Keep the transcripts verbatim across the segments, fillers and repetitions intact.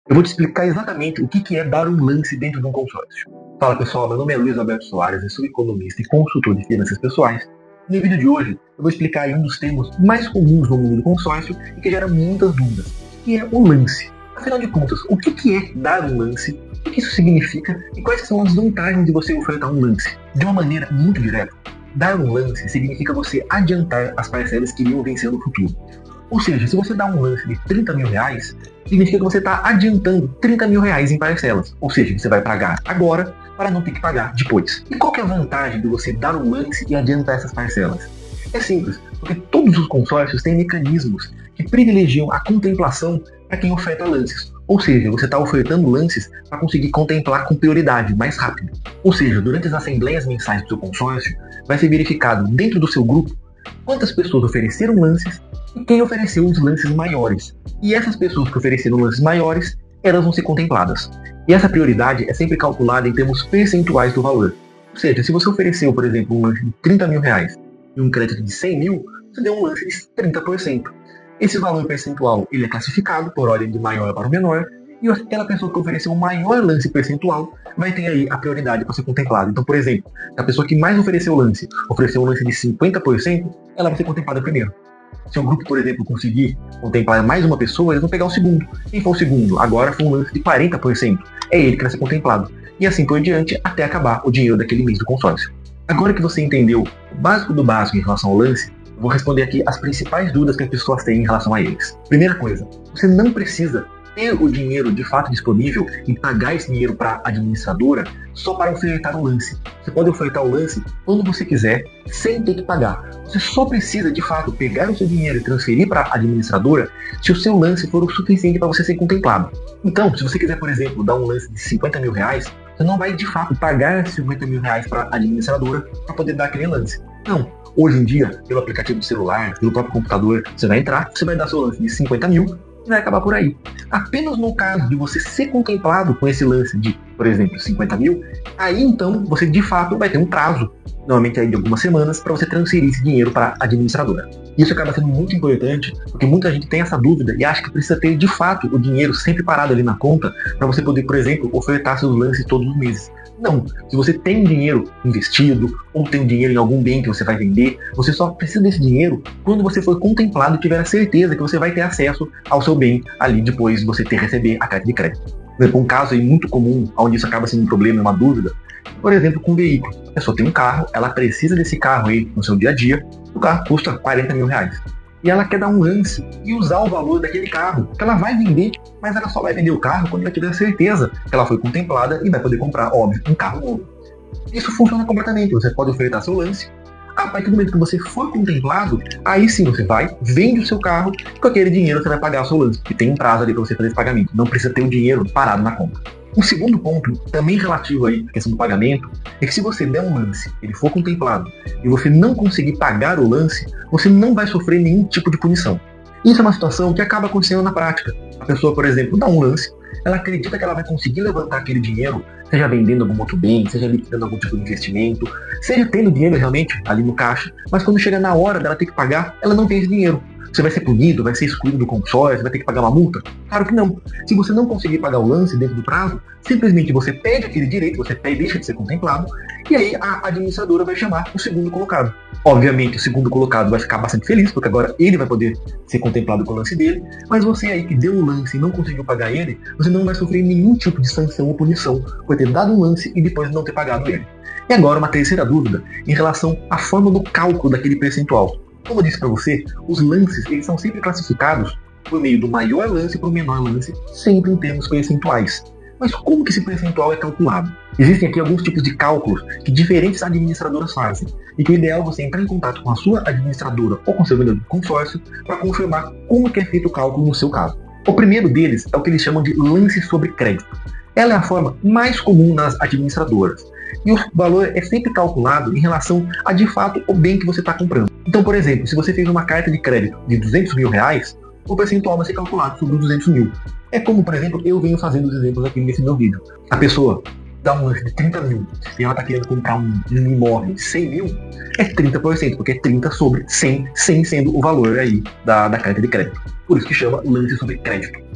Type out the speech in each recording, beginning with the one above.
Eu vou te explicar exatamente o que que é dar um lance dentro de um consórcio. Fala pessoal, meu nome é Luiz Alberto Soares, eu sou economista e consultor de finanças pessoais. No vídeo de hoje, eu vou explicar aí um dos termos mais comuns no mundo do consórcio e que gera muitas dúvidas, que é o lance. Afinal de contas, o que que é dar um lance, o que isso significa e quais são as vantagens de você ofertar um lance? De uma maneira muito direta, dar um lance significa você adiantar as parcelas que iriam vencer no futuro. Ou seja, se você dá um lance de trinta mil reais, significa que você está adiantando trinta mil reais em parcelas. Ou seja, você vai pagar agora para não ter que pagar depois. E qual que é a vantagem de você dar um lance e adiantar essas parcelas? É simples, porque todos os consórcios têm mecanismos que privilegiam a contemplação para quem oferta lances. Ou seja, você está ofertando lances para conseguir contemplar com prioridade, mais rápido. Ou seja, durante as assembleias mensais do seu consórcio, vai ser verificado dentro do seu grupo quantas pessoas ofereceram lances e quem ofereceu os lances maiores. E essas pessoas que ofereceram lances maiores, elas vão ser contempladas. E essa prioridade é sempre calculada em termos percentuais do valor. Ou seja, se você ofereceu, por exemplo, um lance de trinta mil reais e um crédito de cem mil, você deu um lance de trinta por cento. Esse valor percentual ele é classificado por ordem de maior para o menor, e aquela pessoa que ofereceu o maior lance percentual vai ter aí a prioridade para ser contemplada. Então, por exemplo, a pessoa que mais ofereceu lance, ofereceu um lance de cinquenta por cento, ela vai ser contemplada primeiro. Se o grupo, por exemplo, conseguir contemplar mais uma pessoa, eles vão pegar o segundo. Quem for o segundo? Agora foi um lance de quarenta por cento. É ele que vai ser contemplado. E assim por diante, até acabar o dinheiro daquele mês do consórcio. Agora que você entendeu o básico do básico em relação ao lance, eu vou responder aqui as principais dúvidas que as pessoas têm em relação a eles. Primeira coisa, você não precisa ter o dinheiro de fato disponível e pagar esse dinheiro para a administradora só para ofertar o lance. Você pode ofertar o lance quando você quiser, sem ter que pagar. Você só precisa de fato pegar o seu dinheiro e transferir para a administradora se o seu lance for o suficiente para você ser contemplado. Então, se você quiser, por exemplo, dar um lance de cinquenta mil reais, você não vai de fato pagar cinquenta mil reais para a administradora para poder dar aquele lance. Não. Hoje em dia, pelo aplicativo do celular, pelo próprio computador, você vai entrar, você vai dar seu lance de cinquenta mil e vai acabar por aí. Apenas no caso de você ser contemplado com esse lance de, por exemplo, cinquenta mil, aí então você de fato vai ter um prazo, normalmente aí de algumas semanas, para você transferir esse dinheiro para a administradora. Isso acaba sendo muito importante, porque muita gente tem essa dúvida e acha que precisa ter de fato o dinheiro sempre parado ali na conta para você poder, por exemplo, ofertar seus lances todos os meses. Não, se você tem dinheiro investido ou tem dinheiro em algum bem que você vai vender, você só precisa desse dinheiro quando você for contemplado e tiver a certeza que você vai ter acesso ao seu bem ali depois de você ter receber a carta de crédito. Por exemplo, um caso aí muito comum, onde isso acaba sendo um problema, uma dúvida, por exemplo, com um veículo. A pessoa tem um carro, ela precisa desse carro aí no seu dia a dia, o carro custa quarenta mil reais. E ela quer dar um lance e usar o valor daquele carro, que ela vai vender, mas ela só vai vender o carro quando ela tiver certeza que ela foi contemplada e vai poder comprar, óbvio, um carro novo. Isso funciona completamente, você pode ofertar seu lance, a partir do momento que você for contemplado, aí sim você vai, vende o seu carro, e com aquele dinheiro você vai pagar o seu lance, que tem um prazo ali para você fazer esse pagamento, não precisa ter o dinheiro parado na conta. Um segundo ponto, também relativo aí à questão do pagamento, é que se você der um lance, ele for contemplado, e você não conseguir pagar o lance, você não vai sofrer nenhum tipo de punição. Isso é uma situação que acaba acontecendo na prática. A pessoa, por exemplo, dá um lance, ela acredita que ela vai conseguir levantar aquele dinheiro, seja vendendo algum outro bem, seja liquidando algum tipo de investimento, seja tendo dinheiro realmente ali no caixa, mas quando chega na hora dela ter que pagar, ela não tem esse dinheiro. Você vai ser punido, vai ser excluído do consórcio, vai ter que pagar uma multa? Claro que não. Se você não conseguir pagar o lance dentro do prazo, simplesmente você perde aquele direito, você perde, deixa de ser contemplado, e aí a administradora vai chamar o segundo colocado. Obviamente o segundo colocado vai ficar bastante feliz, porque agora ele vai poder ser contemplado com o lance dele, mas você aí que deu o lance e não conseguiu pagar ele, você não vai sofrer nenhum tipo de sanção ou punição por ter dado um lance e depois não ter pagado ele. E agora uma terceira dúvida em relação à forma do cálculo daquele percentual. Como eu disse para você, os lances eles são sempre classificados por meio do maior lance para o menor lance, sempre em termos percentuais. Mas como que esse percentual é calculado? Existem aqui alguns tipos de cálculos que diferentes administradoras fazem, e que o ideal é você entrar em contato com a sua administradora ou com o seu vendedor de consórcio para confirmar como que é feito o cálculo no seu caso. O primeiro deles é o que eles chamam de lance sobre crédito. Ela é a forma mais comum nas administradoras, e o valor é sempre calculado em relação a de fato o bem que você está comprando. Então, por exemplo, se você fez uma carta de crédito de duzentos mil reais, o percentual vai ser calculado sobre os duzentos mil. É como, por exemplo, eu venho fazendo os exemplos aqui nesse meu vídeo. A pessoa dá um lance de trinta mil e ela está querendo comprar um, um imóvel de cem mil, é trinta por cento, porque é trinta sobre cem, cem sendo o valor aí da, da carta de crédito. Por isso que chama lance sobre crédito.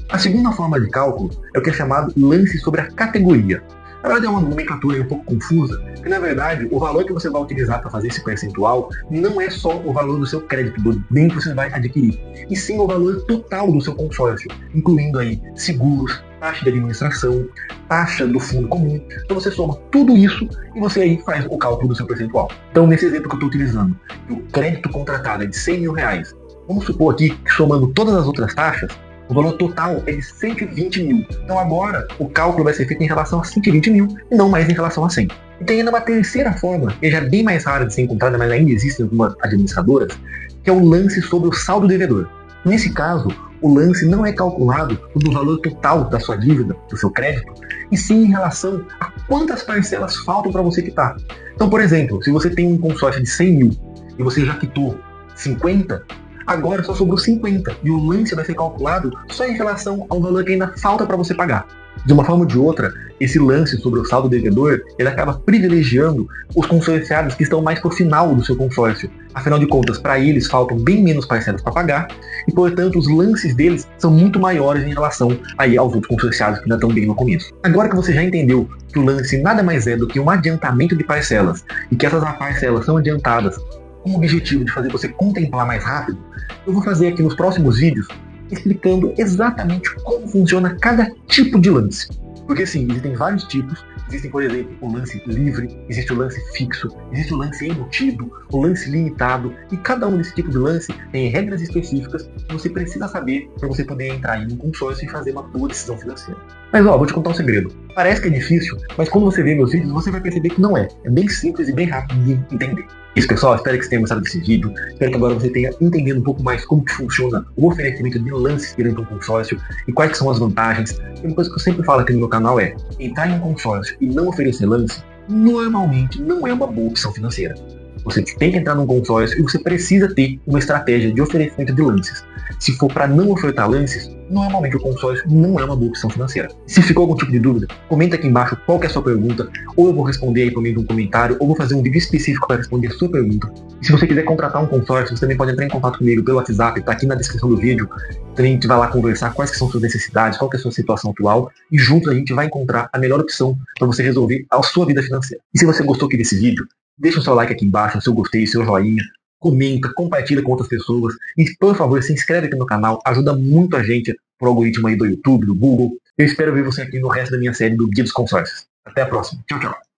A segunda forma de cálculo é o que é chamado lance sobre a categoria. Na verdade é uma nomenclatura um pouco confusa, porque na verdade o valor que você vai utilizar para fazer esse percentual não é só o valor do seu crédito, do bem que você vai adquirir, e sim o valor total do seu consórcio, incluindo aí seguros, taxa de administração, taxa do fundo comum. Então você soma tudo isso e você aí faz o cálculo do seu percentual. Então nesse exemplo que eu estou utilizando, o crédito contratado é de cem mil reais, vamos supor aqui que somando todas as outras taxas, o valor total é de cento e vinte mil. Então agora o cálculo vai ser feito em relação a cento e vinte mil e não mais em relação a cem. E tem ainda uma terceira forma, que já é bem mais rara de ser encontrada, mas ainda existem algumas administradoras, que é o lance sobre o saldo devedor. Nesse caso, o lance não é calculado do valor total da sua dívida, do seu crédito, e sim em relação a quantas parcelas faltam para você quitar. Então, por exemplo, se você tem um consórcio de cem mil e você já quitou cinquenta, agora só sobrou cinquenta e o lance vai ser calculado só em relação ao valor que ainda falta para você pagar. De uma forma ou de outra, esse lance sobre o saldo devedor, ele acaba privilegiando os consorciados que estão mais pro final do seu consórcio. Afinal de contas, para eles faltam bem menos parcelas para pagar e, portanto, os lances deles são muito maiores em relação aí aos outros consorciados que ainda estão bem no começo. Agora que você já entendeu que o lance nada mais é do que um adiantamento de parcelas e que essas parcelas são adiantadas com o objetivo de fazer você contemplar mais rápido, eu vou fazer aqui nos próximos vídeos explicando exatamente como funciona cada tipo de lance. Porque sim, existem vários tipos. Existem, por exemplo, o lance livre, existe o lance fixo, existe o lance embutido, o lance limitado, e cada um desse tipo de lance tem regras específicas que você precisa saber para você poder entrar em um consórcio e fazer uma boa decisão financeira. Mas ó, vou te contar um segredo. Parece que é difícil, mas quando você vê meus vídeos, você vai perceber que não é. É bem simples e bem rápido de entender. Isso, pessoal, espero que você tenha gostado desse vídeo. Espero que agora você tenha entendido um pouco mais como que funciona o oferecimento de lances dentro de um consórcio e quais são as vantagens. E uma coisa que eu sempre falo aqui no meu canal é: entrar em um consórcio e não oferecer lance, normalmente não é uma boa opção financeira. Você tem que entrar num consórcio e você precisa ter uma estratégia de oferecimento de lances. Se for para não ofertar lances, normalmente o consórcio não é uma boa opção financeira. Se ficou algum tipo de dúvida, comenta aqui embaixo qual que é a sua pergunta, ou eu vou responder aí por meio de um comentário, ou vou fazer um vídeo específico para responder a sua pergunta. E se você quiser contratar um consórcio, você também pode entrar em contato comigo pelo WhatsApp, está aqui na descrição do vídeo. Também a gente vai lá conversar quais que são suas necessidades, qual que é a sua situação atual, e juntos a gente vai encontrar a melhor opção para você resolver a sua vida financeira. E se você gostou aqui desse vídeo, deixa o seu like aqui embaixo, o seu gostei, o seu joinha, comenta, compartilha com outras pessoas e, por favor, se inscreve aqui no canal, ajuda muito a gente pro algoritmo aí do YouTube, do Google. Eu espero ver você aqui no resto da minha série do Guia dos Consórcios. Até a próxima. Tchau, tchau.